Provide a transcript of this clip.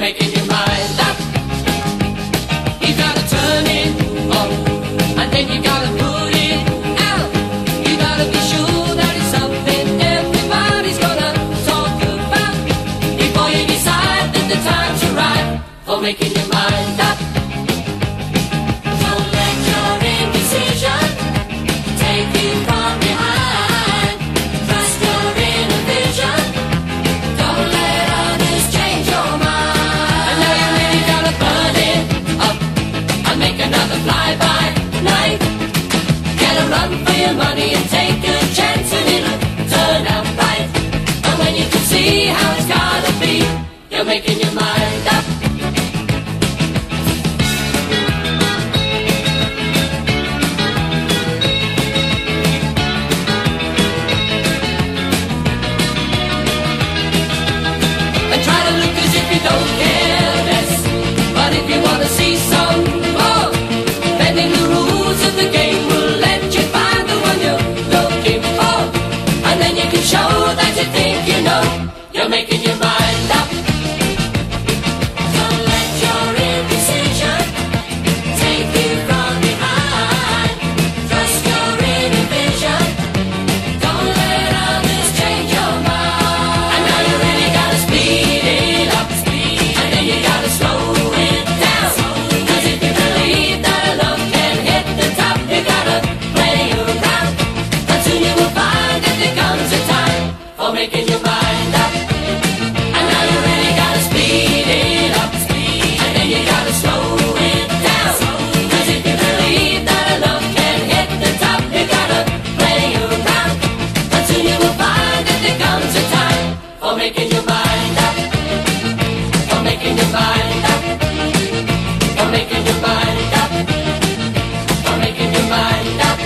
making your mind up. You gotta turn it on, and then you gotta put it out. You gotta be sure that it's something everybody's gonna talk about before you decide that the time's right for making your mind up. Don't let your indecision take you from behind. Trust your inner vision. Don't let others change your mind. And now you really gotta burn it up and make another fly-by night. Get a run for your money and take a chance and it'll turn out right. And when you can see how it's gotta be, you're making your mind up. And try to look as if you don't care less. But if you wanna see some more, bending the rules of the game will let you find the one you're looking for. And then you can show that you think you know you're making your mind up. Don't let your indecision take you from behind. Trust your inner vision. Don't let others change your mind. And now you really gotta speed it up, and then you gotta slow it down. 'Cause if you believe that love can hit the top, you gotta play around. And soon you will find that there comes a time for making your mind up. And now you really gotta speed it up, and then you gotta slow it down. 'Cause if you believe that love can hit the top, you gotta play around. And soon you will find that there comes a time for making your mind up. For making your mind up. For making your mind up. For making your mind up.